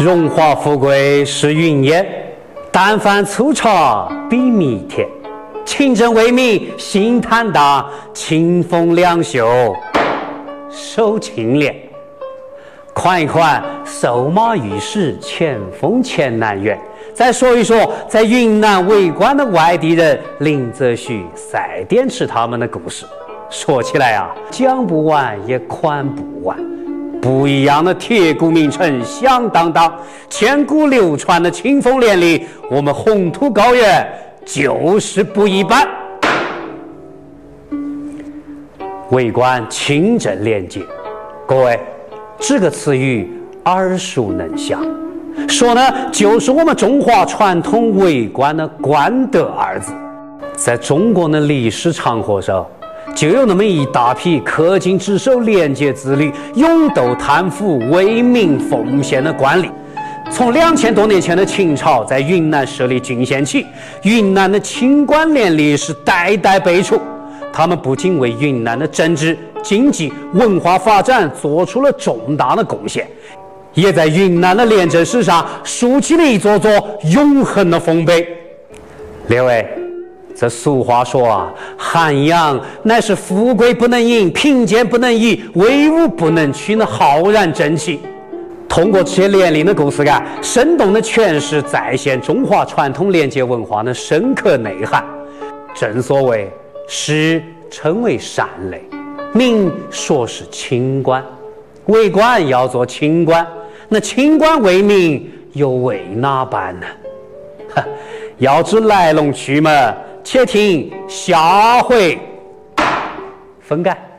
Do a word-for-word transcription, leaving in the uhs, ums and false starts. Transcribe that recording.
荣华富贵是云烟，但凡粗茶比蜜甜。清正为民心坦荡，清风两袖手清廉。款一款瘦马御史，前锋前南园。再说一说在云南为官的外地人林则徐、赛典池他们的故事。说起来啊，讲不完也款不完。不一样的铁骨名城响当当，千古流传的清风连里，我们红土高原就是不一般。为官清正廉洁，各位，这个词语耳熟能详，说呢就是我们中华传统为官的官德二字。在中国的历史长河上，就有那么一大批恪尽职守、廉洁自律、勇斗贪腐、为民奉献的官吏。从两千多年前的秦朝在云南设立郡县起，云南的清官廉吏是代代辈出。他们不仅为云南的政治、经济、文化发展做出了重大的贡献，也在云南的廉政史上竖起了一座座永恒的丰碑。列位，这俗话说啊，涵养乃是富贵不能淫，贫贱不能移，威武不能屈的浩然正气。通过这些廉吏的故事啊，生动地诠释再现中华传统廉洁文化的深刻内涵。正所谓士称为善类，民说是清官，为官要做清官，那清官为民又为哪般呢？要知来龙去脉，且听下回分解。